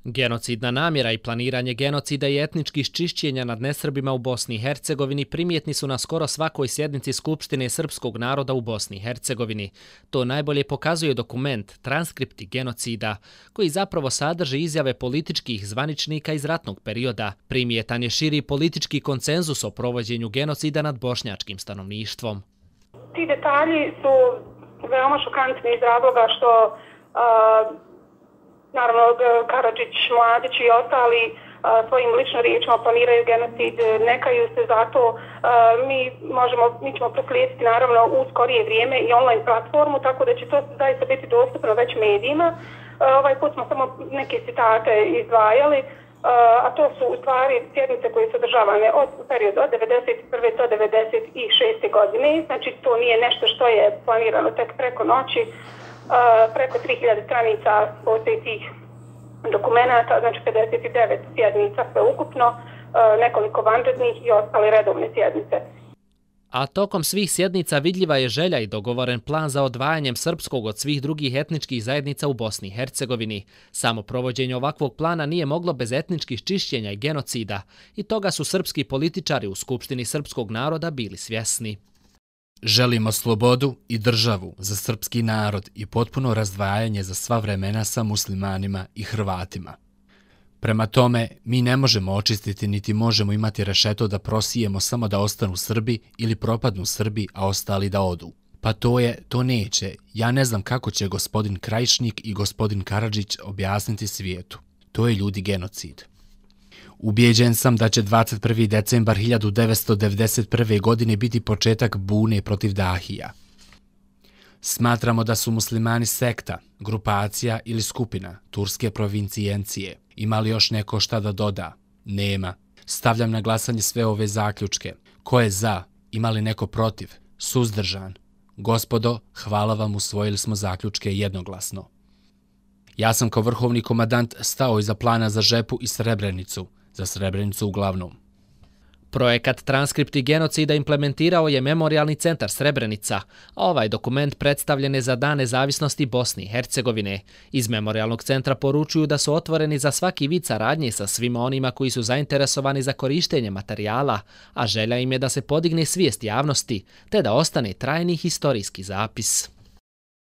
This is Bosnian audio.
Genocidna namjera i planiranje genocida i etničkih čišćenja nad nesrbima u Bosni i Hercegovini primjetni su na skoro svakoj sjednici Skupštine srpskog naroda u Bosni i Hercegovini. To najbolje pokazuje dokument Transkripti genocida, koji zapravo sadrži izjave političkih zvaničnika iz ratnog perioda. Primjetan je širi politički konsenzus o provođenju genocida nad bošnjačkim stanovništvom. Ti detalji su veoma šokantni iz razloga što naravno, Karadžić, Mladić i ostali svojim ličnim riječima planiraju genocid, ne kaju se za to. Mi ćemo proslijediti naravno u skorije vrijeme i online platformu, tako da će to zaista biti dostupno već medijima. Ovaj put smo samo neke citate izdvajali, a to su u stvari sjednice koje su održavane od periodu od 1991. do 1996. godine. Znači, to nije nešto što je planirano tek preko noći. Preko 3000 stranica postoji tih dokumenata, znači 59 sjednica sve ukupno, nekoliko vanrednih i ostale redovne sjednice. A tokom svih sjednica vidljiva je želja i dogovoren plan za odvajanjem srpskog od svih drugih etničkih zajednica u Bosni i Hercegovini. Samo provođenje ovakvog plana nije moglo bez etničkih čišćenja i genocida i toga su srpski političari u Skupštini srpskog naroda bili svjesni. Želimo slobodu i državu za srpski narod i potpuno razdvajanje za sva vremena sa muslimanima i Hrvatima. Prema tome, mi ne možemo očistiti niti možemo imati rešeto da prosijemo samo da ostanu Srbi ili propadnu Srbi, a ostali da odu. Pa to neće. Ja ne znam kako će gospodin Krajišnik i gospodin Karadžić objasniti svijetu. To je ljudi genocid. Ubijeđen sam da će 21. decembar 1991. godine biti početak bune protiv Dahija. Smatramo da su muslimani sekta, grupacija ili skupina, turske provincijencije. Ima li još neko šta da doda? Nema. Stavljam na glasanje sve ove zaključke. Ko je za? Ima li neko protiv? Suzdržan? Gospodo, hvala vam, usvojili smo zaključke jednoglasno. Ja sam kao vrhovni komandant stao iza plana za Žepu i Srebrenicu. Za Srebrenicu uglavnom. Projekat Transkripti genocida implementirao je Memorijalni centar Srebrenica, a ovaj dokument predstavljen je za Dan nezavisnosti Bosne i Hercegovine. Iz Memorijalnog centra poručuju da su otvoreni za svaki vid saradnje sa svima onima koji su zainteresovani za korištenje materijala, a želja im je da se podigne svijest javnosti, te da ostane trajni historijski zapis.